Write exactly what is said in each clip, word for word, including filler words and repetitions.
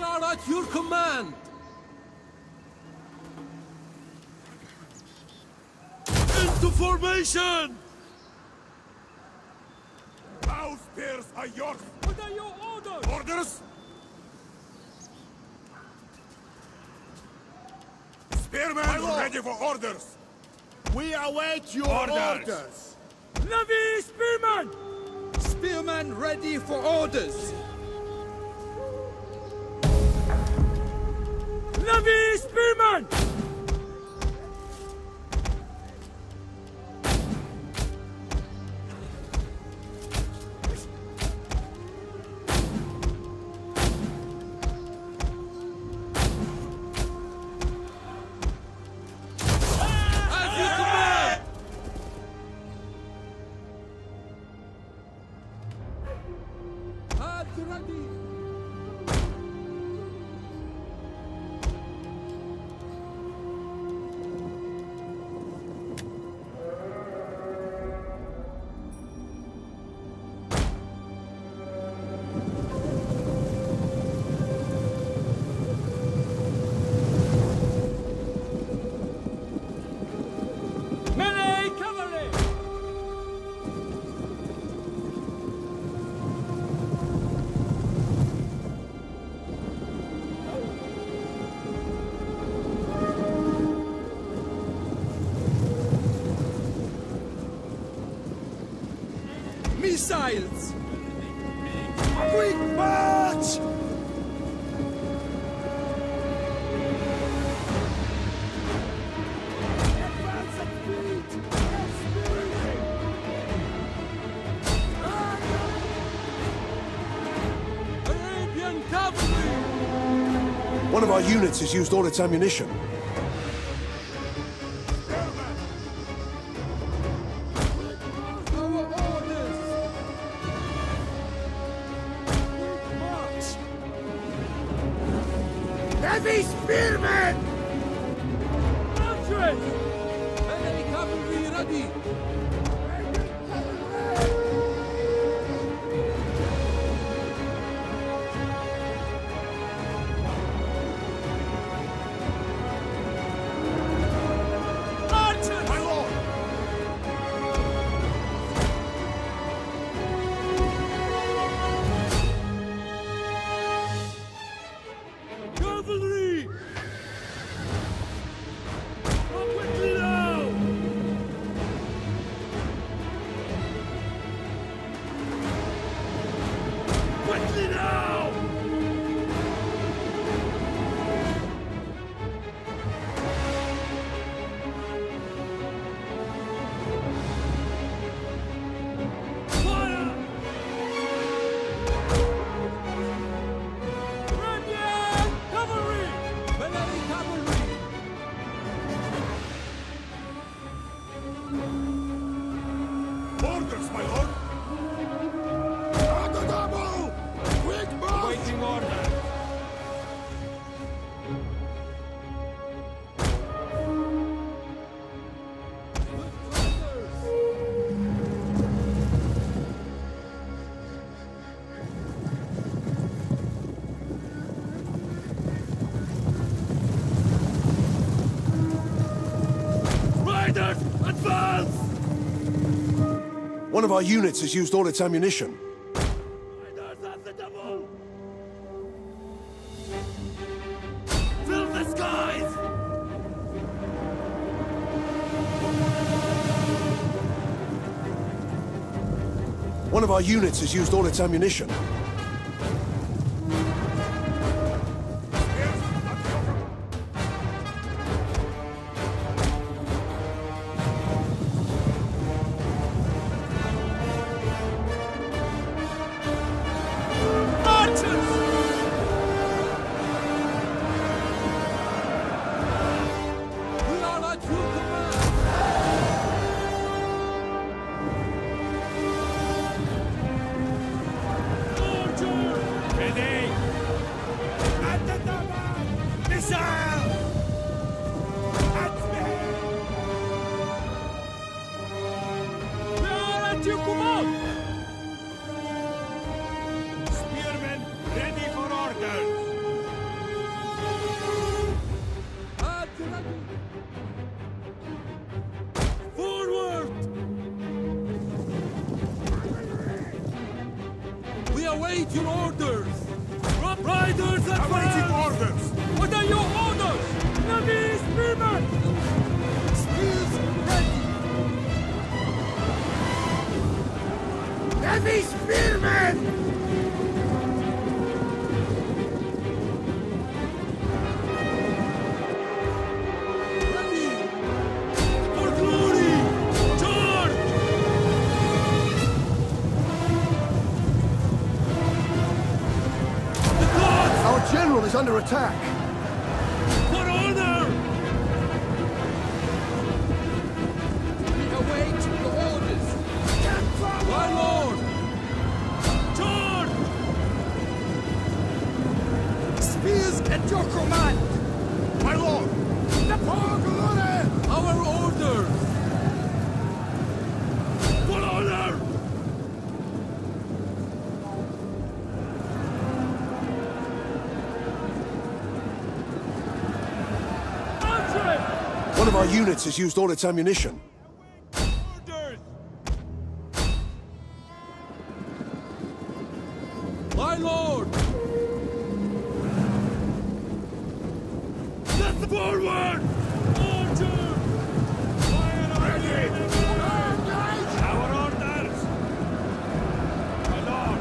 are at your command! Into formation! Bow spears are yours! What are your orders? Orders? Spearmen ready for orders! We await your Orders. orders! Navy spearmen! Spearmen ready for orders! Navy spearmen! As you command! At ready! Melee cavalry! Missiles! Quick march! Advance at feet! Arabian cavalry! One of our units has used all its ammunition. Our orders! March! Heavy spearmen! Marches! Melee cavalry ready! Marches! My lord! Cavalry! Come quickly now! Quickly now! Fire! Arabian cavalry! Melee cavalry! Orders, my lord! On the double! Quick march! Waiting order! Riders, advance! One of our units has used all its ammunition. Riders at the double! Fill the skies! One of our units has used all its ammunition. Marches! We are at your command! await your orders! R Riders Awaiting advance! orders! What are your orders? Enemy spearmen! Spears ready! Heavy spearmen! Ready! For glory! Charge! The gods! Our general is under attack. For honor! We await the orders! My lord! Charge! Spears at your command! My lord! The poor glory! Our orders! For honor! Answer! One of our units has used all its ammunition. Orders! My lord! Get forward! Order! Ready! Our orders! My lord!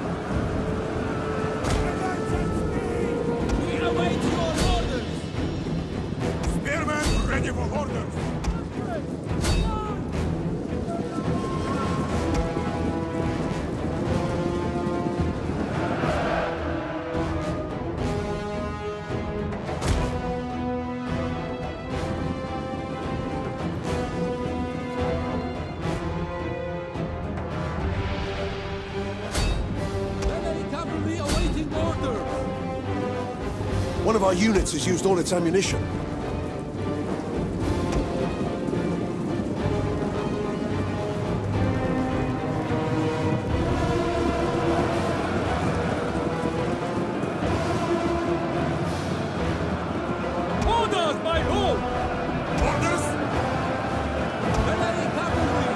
We await your orders! Spearmen ready for orders! Melee cavalry awaiting orders! One of our units has used all its ammunition. Orders, my lord! Orders! Melee cavalry!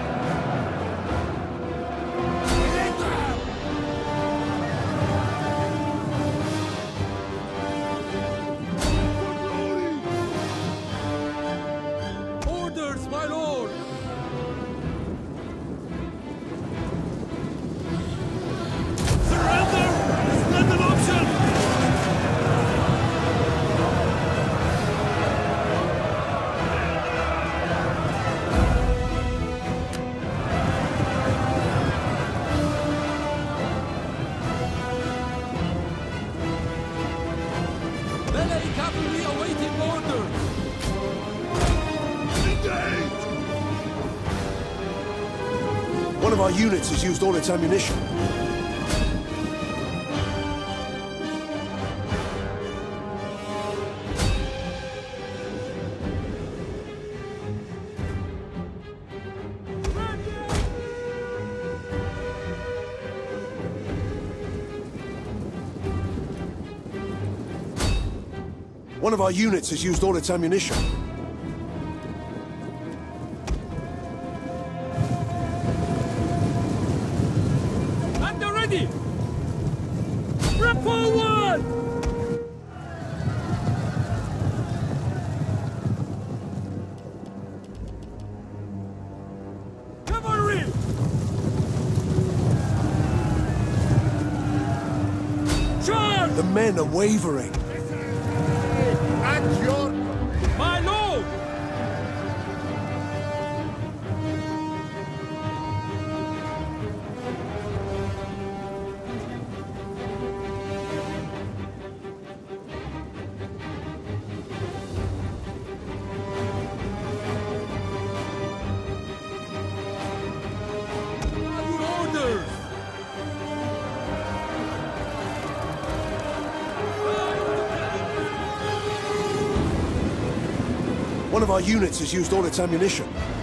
Orders, my lord! Surrender is not an option! Melee cavalry awaiting orders! Engage! One of our units has used all its ammunition. One of our units has used all its ammunition. And they're ready! Run forward! Cavalry! Charge! The men are wavering. At your... My lord! Your orders! One of our units has used all its ammunition.